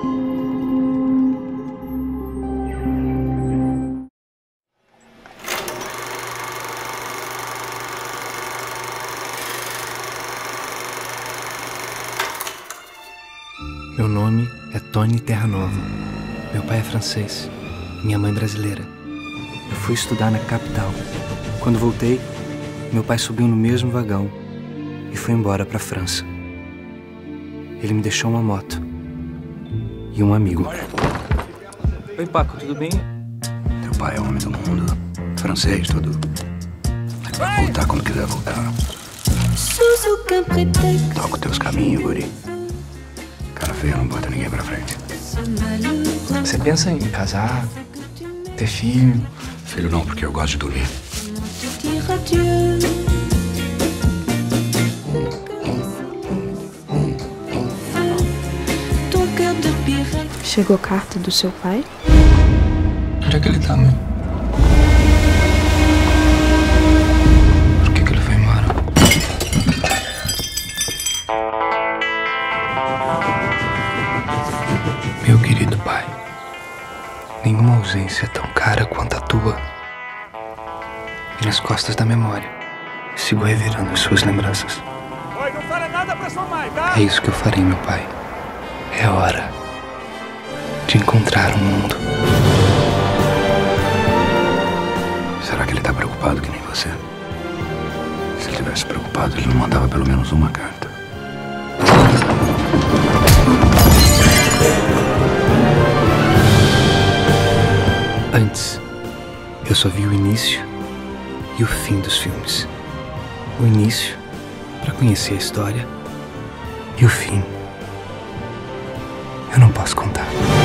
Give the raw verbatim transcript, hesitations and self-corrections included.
Meu nome é Tony Terranova. Meu pai é francês, minha mãe brasileira. Eu fui estudar na capital. Quando voltei, meu pai subiu no mesmo vagão e foi embora pra França. Ele me deixou uma moto e um amigo. Oi, Paco, tudo bem? Teu pai é homem do mundo, francês, tudo. Vai voltar quando quiser voltar. Toca os teus caminhos, guri. Cara feio não bota ninguém pra frente. Você pensa em casar, ter filho? Filho não, porque eu gosto de dormir. Chegou carta do seu pai? Onde é que ele tá, mãe? Por que que ele foi embora? Meu querido pai, nenhuma ausência é tão cara quanto a tua. E nas costas da memória, sigo revirando as suas lembranças. Oi, não fala nada pra sua mãe, tá? É isso que eu farei, meu pai. É hora de encontrar o mundo. Será que ele tá preocupado que nem você? Se ele tivesse preocupado, ele não mandava pelo menos uma carta. Antes, eu só vi o início e o fim dos filmes. O início, para conhecer a história, e o fim, eu não posso contar.